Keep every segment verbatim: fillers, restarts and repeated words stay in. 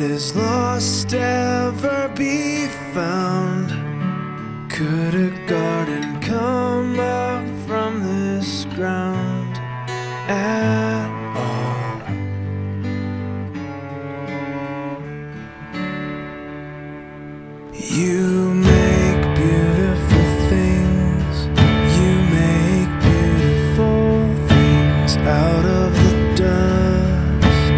Is lost ever be found? Could a garden come up from this ground at all? You make beautiful things, you make beautiful things out of the dust.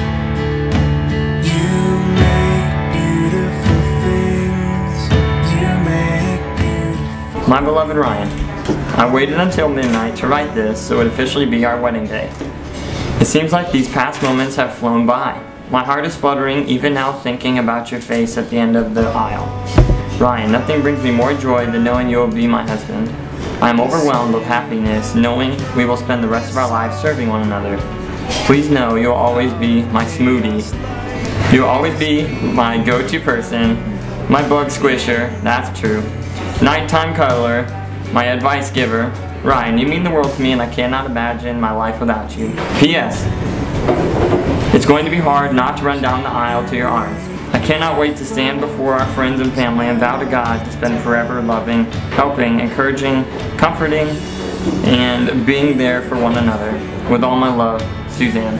You make beautiful things, you make beautiful. My beloved Ryan, I waited until midnight to write this so it would officially be our wedding day. It seems like these past moments have flown by. My heart is fluttering even now thinking about your face at the end of the aisle. Ryan, nothing brings me more joy than knowing you will be my husband. I am overwhelmed with happiness knowing we will spend the rest of our lives serving one another. Please know you will always be my smoothie. You will always be my go-to person, my bug squisher, that's true, nighttime cuddler, my advice giver. Ryan, you mean the world to me and I cannot imagine my life without you. P S It's going to be hard not to run down the aisle to your arms. I cannot wait to stand before our friends and family and vow to God to spend forever loving, helping, encouraging, comforting, and being there for one another. With all my love, Susanne.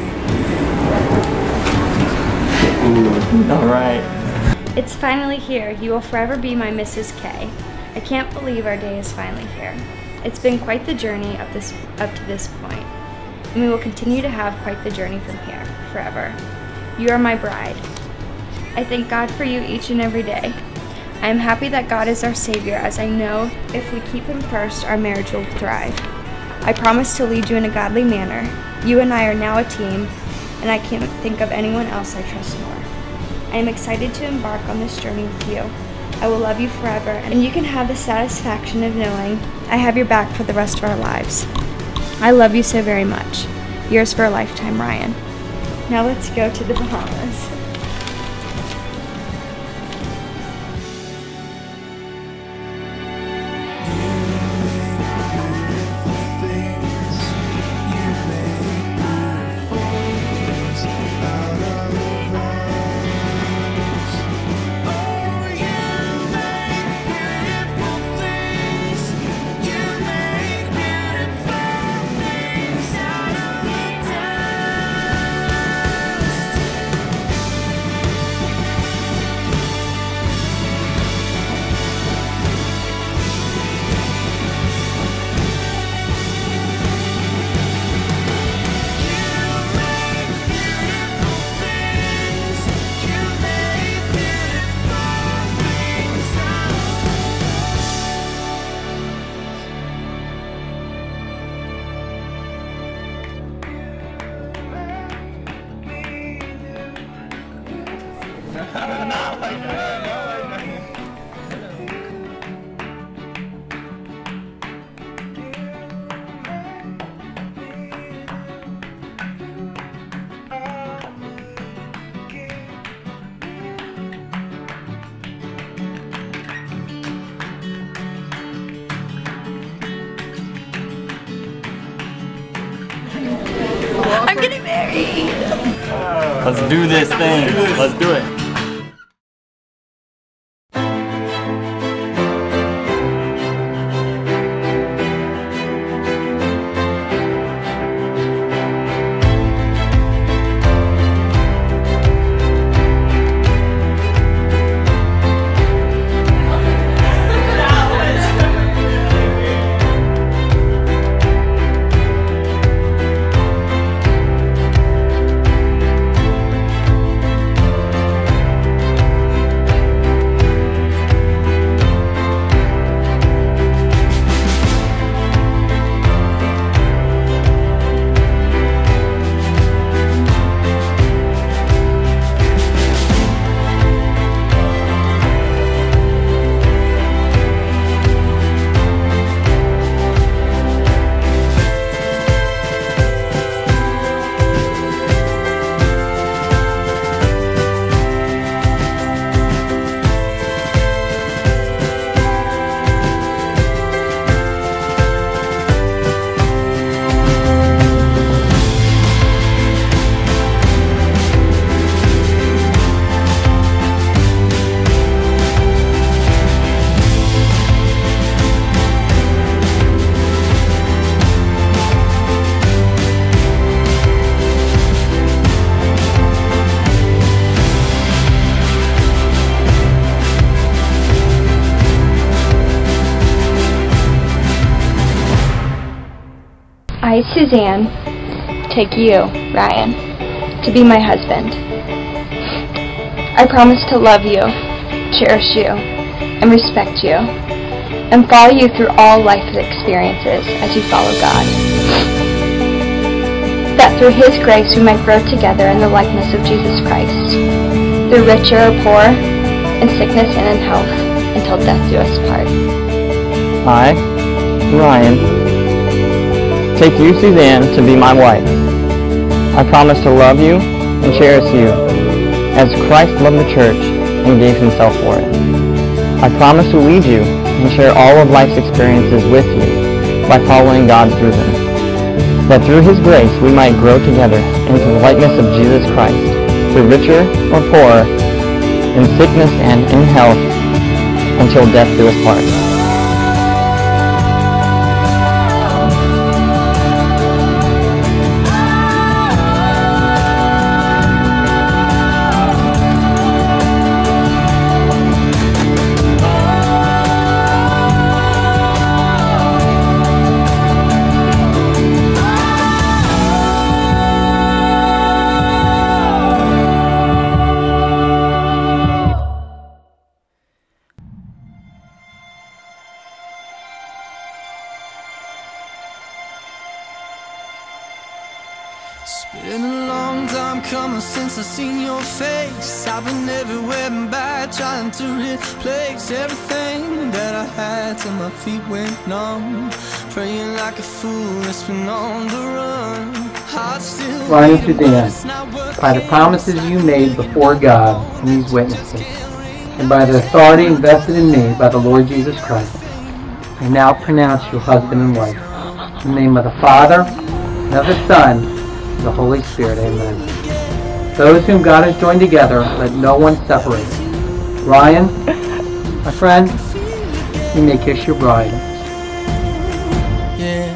All right. It's finally here. You will forever be my Missus K. I can't believe our day is finally here. It's been quite the journey up this up to this point, and we will continue to have quite the journey from here, forever. You are my bride. I thank God for you each and every day. I am happy that God is our Savior, as I know if we keep Him first, our marriage will thrive. I promise to lead you in a godly manner. You and I are now a team, and I can't think of anyone else I trust more. I am excited to embark on this journey with you. I will love you forever, and you can have the satisfaction of knowing I have your back for the rest of our lives. I love you so very much. Yours for a lifetime, Ryan. Now let's go to the Bahamas. I'm getting married! Let's do this thing. Let's do it. I, Suzanne, take you, Ryan, to be my husband. I promise to love you, cherish you, and respect you, and follow you through all life's experiences as you follow God. That through His grace we might grow together in the likeness of Jesus Christ, through richer or poor, in sickness and in health, until death do us part. I, Ryan, take you, Suzanne, to be my wife. I promise to love you and cherish you as Christ loved the church and gave Himself for it. I promise to lead you and share all of life's experiences with you by following God through them. That through His grace we might grow together into the likeness of Jesus Christ, through richer or poorer, in sickness and in health, until death do us part. It's been a long time coming since I seen your face. I've been everywhere and back, trying to replace everything that I had till my feet went numb. Praying like a fool that's been on the run. Heart still Ryan and Suzanne, by the promises you made before God and these witnesses, and by the authority invested in me by the Lord Jesus Christ, I now pronounce you husband and wife. In the name of the Father, and of the Son, and the Holy Spirit. Amen. Those whom God has joined together, let no one separate. Ryan, my friend, you may kiss your bride. Yeah.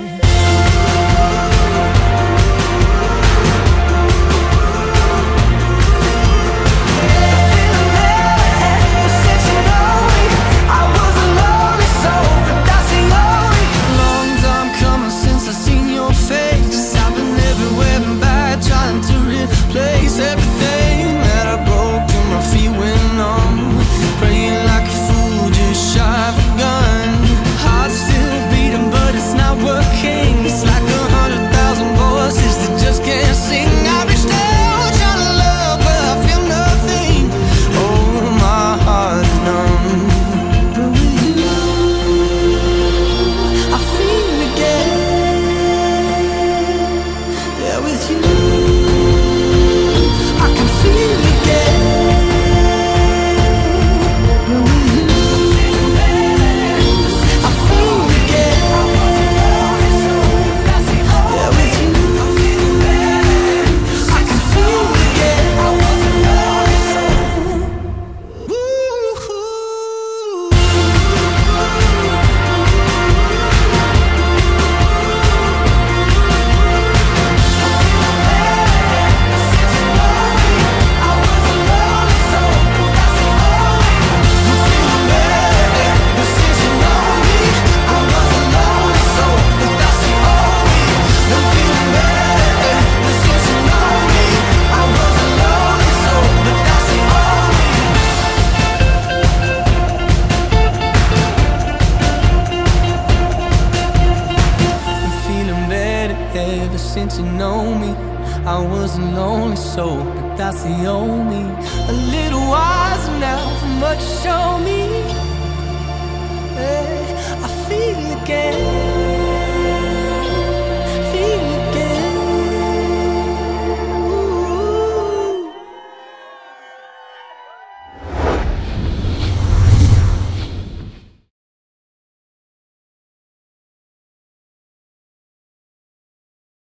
Ever since you know me, I was a lonely soul, but that's the only. A little wiser now from what you show me. Hey, I feel again.